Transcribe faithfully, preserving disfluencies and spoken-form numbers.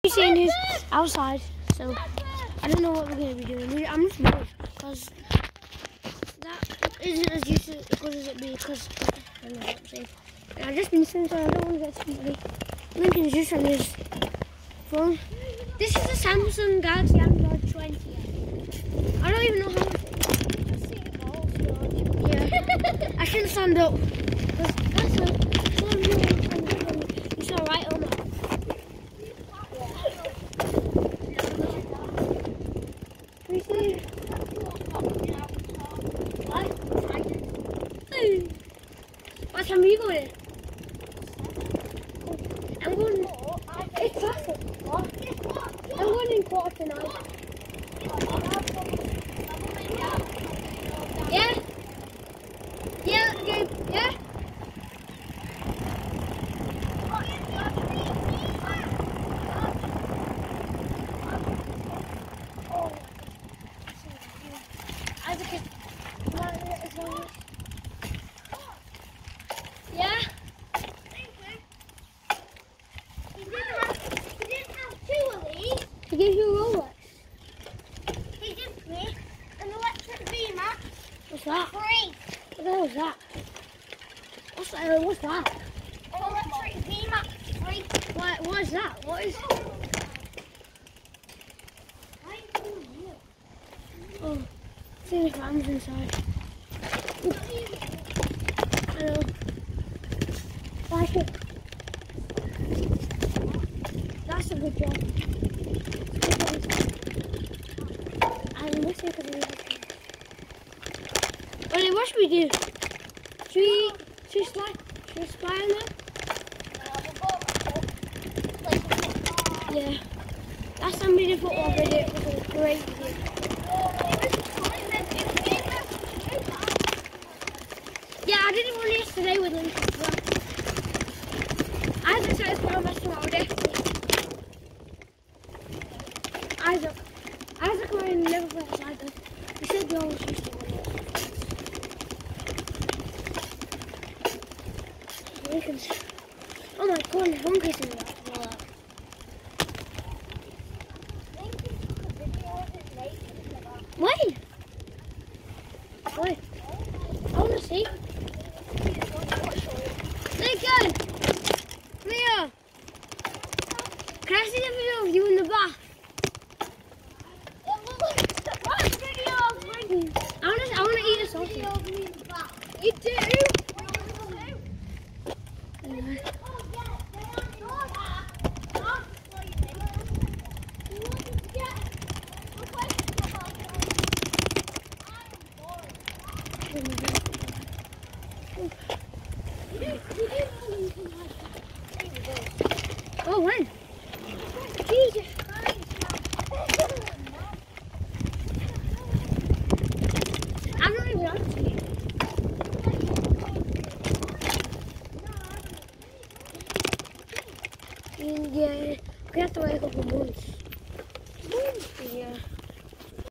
You've seen who's outside, so I don't know what we're going to be doing. I'm just bored because that isn't as useful as it be because I don't know what I'm saying. I've just been sitting, so I don't want to get somebody. Lincoln's just on his phone. This is a Samsung Galaxy Android twenty. I don't even know how much it is. Yeah. I shouldn't stand up. That's a, it's alright, Omar. We see. What time are you going? I'm going. It's traffic. I'm going in quarter to nine. Yeah? Yeah, okay. Yeah? Yeah? He gave you a Rolex. He gives me an electric beamer. What's that? Free. What the hell is that? What's that? What's that? An electric beamer. Free. What, what is that? What is... Oh, I think there's rams inside. I know. Like it. That's a good job. I wish I could do that. Well, what should we do? Should we, should we spy, should we spy on them? Yeah. Last time we did football video, it was a great video. Yeah, I did it one yesterday with Lincoln as well. Isaac started playing basketball today. Isaac. Isaac will never play outside though. He said they always used to win it. Lincoln's. Oh my god, his uncle's in that. Wait! Wait. I want to see. Lincoln! Come here! Can I see the video of you in the bath? I want to I want to eat a sausage. You do? Anyway. Oh, when? Jesus Christ. I'm not even on to you. Yeah, we have to wait a couple months. Yeah.